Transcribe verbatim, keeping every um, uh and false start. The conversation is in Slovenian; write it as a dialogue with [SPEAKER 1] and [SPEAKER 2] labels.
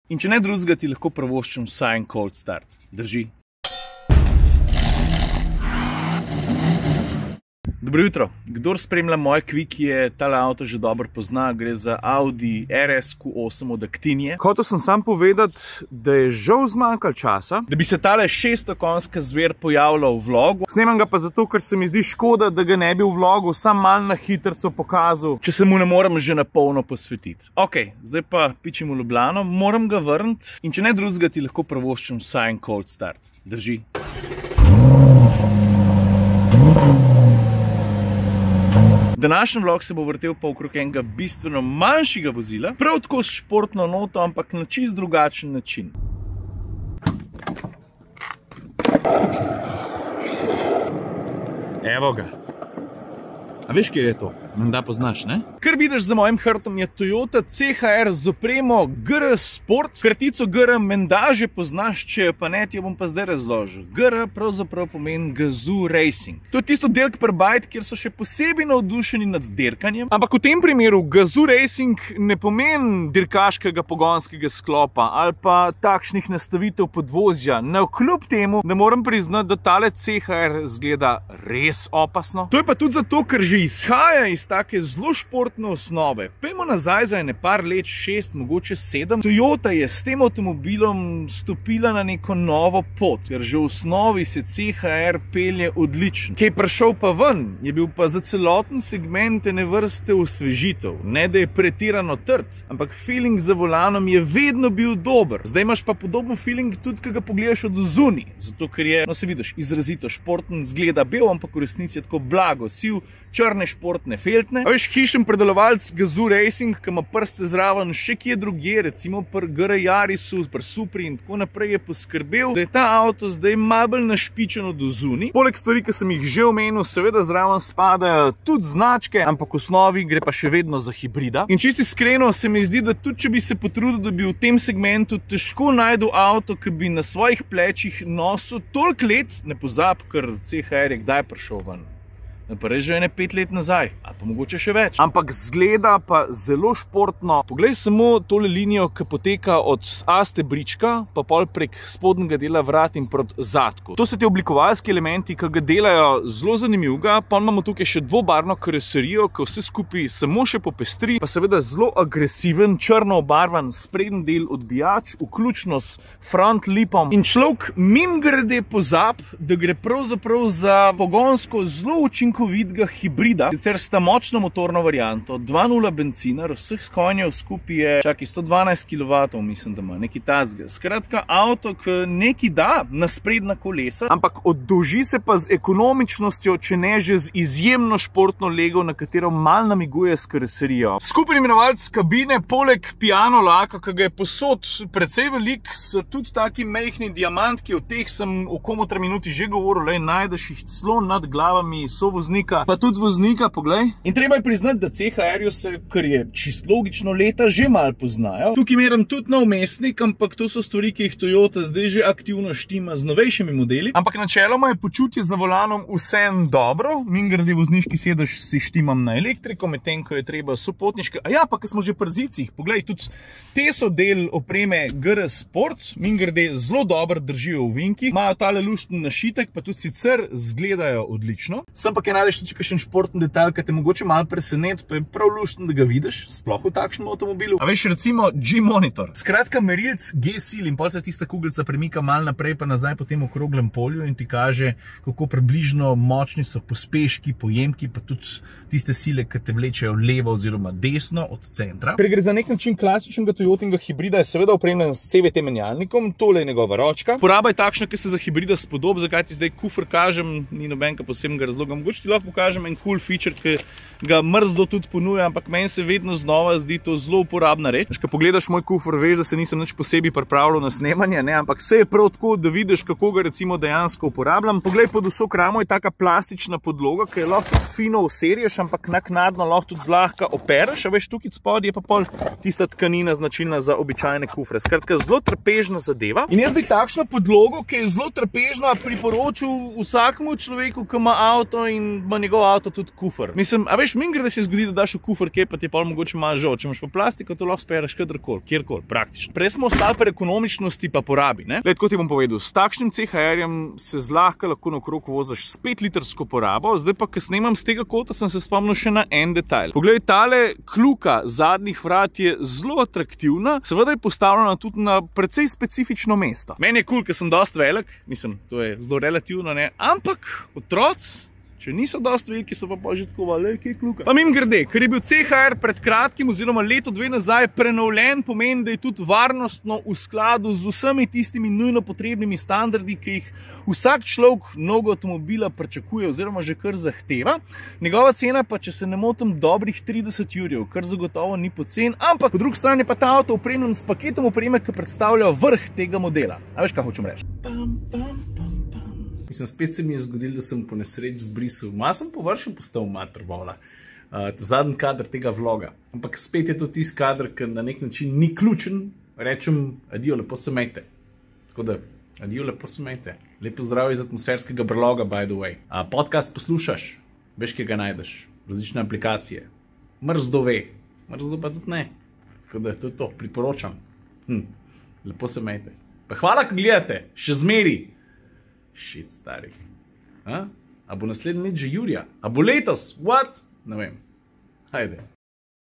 [SPEAKER 1] In če ne drugega, ti lahko privoščim vsaj en cold start. Drži? Dobro jutro. Kdor spremlja moje Quickie, tale avto že dobro pozna. Gre za Audi R S Q osem od Actinie. Hotel sem sam povedati, da je žal zmanjkalo časa, da bi se tale šeststokonjska zver pojavila v vlogu. Snemam ga pa zato, ker se mi zdi škoda, da ga ne bi v vlogu sam mal na hitrco pokazal, če se mu ne moram že na polno posvetiti. Ok, zdaj pa pičim v Ljubljano, moram ga vrniti in če ne drugega, ti lahko privoščim vsaj en cold start. Drži? Današnji vlog se bo vrtel pa okrog enega bistveno manjšega vozila, prav tako s športno noto, ampak na čist drugačen način. Evo ga. A veš, kje je to? Menda poznaš, ne? Kar vidiš za mojim hrbtom je Toyota C H R z opremo G R Sport. Kratico G R menda že poznaš, če jo pa ne, ti jo bom pa zdaj razložil. G R pravzaprav pomeni Gazoo Racing. To je tisto delk per byte, kjer so še posebej navdušeni nad dirkanjem. Ampak v tem primeru Gazoo Racing ne pomeni dirkaškega pogonskega sklopa ali pa takšnih nastavitev podvozja. Navkljub temu ne moram priznati, da tale C H R zgleda res opasno. To je pa tudi zato, ker že izhaja iz take zelo športne osnove. Pejmo nazaj za ene par let, šest, mogoče sedem. Toyota je s tem avtomobilom stopila na neko novo pot, ker že v osnovi se C H R pelje odlično. Kaj je prišel pa ven, je bil pa za celoten segment ene vrste osvežitev. Ne, da je pretirano trd, ampak feeling za volanom je vedno bil dober. Zdaj imaš pa podoben feeling tudi, ko ga pogledaš od zunaj. Zato, ker je, no se vidiš, izrazito športen, zgleda bel, ampak v resnici je tako blago siv, črne športne feltne. A veš, hišen predelovalc Gazoo Racing, ki ima prste zraven še kje drugje, recimo pri G R Yarisu, pri Supri in tako naprej, je poskrbel, da je ta avto zdaj malo bolj našpičen od zunaj. Poleg stvari, ki sem jih že omenil, seveda zraven spadajo tudi značke, ampak v osnovi gre pa še vedno za hibrida. In čisto iskreno se mi zdi, da tudi če bi se potrudil, da bi v tem segmentu težko najdel avto, ki bi na svojih plečih nosil toliko let, ne pozab, ker C H R je kdaj prišel ven. Pa res že ene pet let nazaj, ali pa mogoče še več. Ampak zgleda pa zelo športno. Poglej samo tole linijo, ki poteka od A stebrička, pa pol prek spodnjega dela vrat in proti zadku. To so ti oblikovalski elementi, ki ga delajo zelo zanimivega. Pa imamo tukaj še dvobarvno karoserijo, ki vse skupaj samo še popestri, pa seveda zelo agresiven, črno obarvan sprednji del odbijač, vključno s front lipom. In človek mimogrede pozab, da gre pravzaprav za pogonsko zelo učinkovito vidga hibrida, sicer sta močno motorno varianto, dva nula benzinar, vseh konjev skupaj je, čakaj, sto dvanajst kilovatov, mislim, da ima, neki tacga. Skratka, avto, ki neki da na sprednja kolesa, ampak oddolži se pa z ekonomičnostjo, če ne že z izjemno športno lego, na katero mal namiguje s karoserijo. Skupaj imenovalec kabine, poleg piano laka, ki ga je posod precej velik, so tudi taki majhni diamantki, o teh sem v komotra minuti že govoril, le najdeš jih celo nad glavami sovoz pa tudi voznika, poglej. In treba je priznati, da C H R-ju se, kar je čisto logično, leta že malo poznajo. Tukaj meram tudi nov mestnik, ampak to so stvari, ki jih Toyota zdaj že aktivno štima z novejšimi modeli. Ampak načeloma je počutje za volanom vsem dobro. Mimogrede vozniški sedež si štimam na elektriko, medtem ko je treba sopotniške. A ja, pa ko smo že pri zicih, poglej, tudi te so del opreme G R Sport, mimogrede zelo dobro držijo v vinkih, imajo tale luštni našitek, pa tudi sicer zgledajo odlično. Sem pa najdeš tudi kakšen športni detalj, ki te mogoče malo preseneti, pa je prav luštno, da ga vidiš, sploh v takšnem avtomobilu. A veš, recimo G-monitor. Skratka, merilc G-sil in pol se tista kuglica premika malo naprej pa nazaj po tem okroglem polju in ti kaže, kako približno močni so pospeški, pojemki, pa tudi tiste sile, ki te vlečejo levo oziroma desno od centra. Ker gre za nek način klasičnega Toyotinga hibrida, je seveda opremljen s C V T menjalnikom, tole je njegova ročka. Poraba je takšna, ki se za hibrida spodob, zakaj ti zdaj kufr kažem, ni nobenega posebnega razloga. Mogoče ti lahko pokažem en cool feature, ki ga mrzdo tudi ponuja, ampak meni se vedno znova zdi to zelo uporabna reč. Ko pogledaš moj kufer, veš, da se nisem nič posebej pripravljal na snemanje, ne, ampak vse je prav tako, da vidiš, kako ga recimo dejansko uporabljam. Poglej, pod vso kramo je taka plastična podloga, ki je lahko fino userješ, ampak naknadno lahko tudi zlahka opereš, a veš, tukaj spod je pa pol tista tkanina značilna za običajne kufre. Skratka, zelo trpežna zadeva. In jaz bi takšno podlogo, ki je zelo trpežna, priporočil vsakemu človeku, ki ima avto in ima njegov avto tudi kufer. Mislim, a veš, min gre, da se zgodi, da daš v kufer, kaj pa ti pol mogoče malo žal. Če imaš pa plastiko, to lahko spereš kadarkoli, kjerkoli, praktično. Prej smo ostali pri ekonomičnosti pa porabi, ne? Lej, tako ti bom povedal, s takšnim C H R-jem se zlahka lahko naokrog voziš s pet litrsko porabo, zdaj pa, ko snemam z tega kota, sem se spomnil še na en detajl. Poglej, tale kljuka zadnjih vrat je zelo atraktivna, seveda je postavljena tudi na precej specifično mesto. Meni je kul, ker sem dosti velik, mislim, to je zelo relativno, ne, ampak otroci, če niso dosti veliki, so pa pa že tako vale, kje je kljuka. Pa mim grede, ker je bil C H R pred kratkim oziroma leto dve nazaj prenovljen, pomeni, da je tudi varnostno v skladu z vsemi tistimi nujno potrebnimi standardi, ki jih vsak človek novega avtomobila pričakuje oziroma že kar zahteva. Njegova cena pa, če se ne motim, dobrih trideset jurjev, kar zagotovo ni pocen, ampak po drugi strani je pa ta avto opremljen s paketom opreme, ki predstavlja vrh tega modela. A veš, kaj hočem reči? Pam, pam, pam. Mislim, spet se mi je zgodilo, da sem po nesreči zbrisal. Ma sem površen postal mater vola. Uh, zadnji kadr tega vloga. Ampak spet je to tisti kadr, ki na nek način ni ključen. Rečem, adijo, lepo se mejte. Tako da, adijo, lepo se mejte. Lepo zdrav iz atmosferskega brloga, by the way. Uh, podcast poslušaš, veš, kje ga najdeš. Različne aplikacije. Mrzdo ve, mrzdo pa tudi ne. Tako da, to je to, priporočam. Hm. Lepo se mejte. Pa hvala, ko gledate, še zmeri. Shit, stari. A? A bo naslednji let že Jurija? A bo letos? What? Ne vem. Hajde.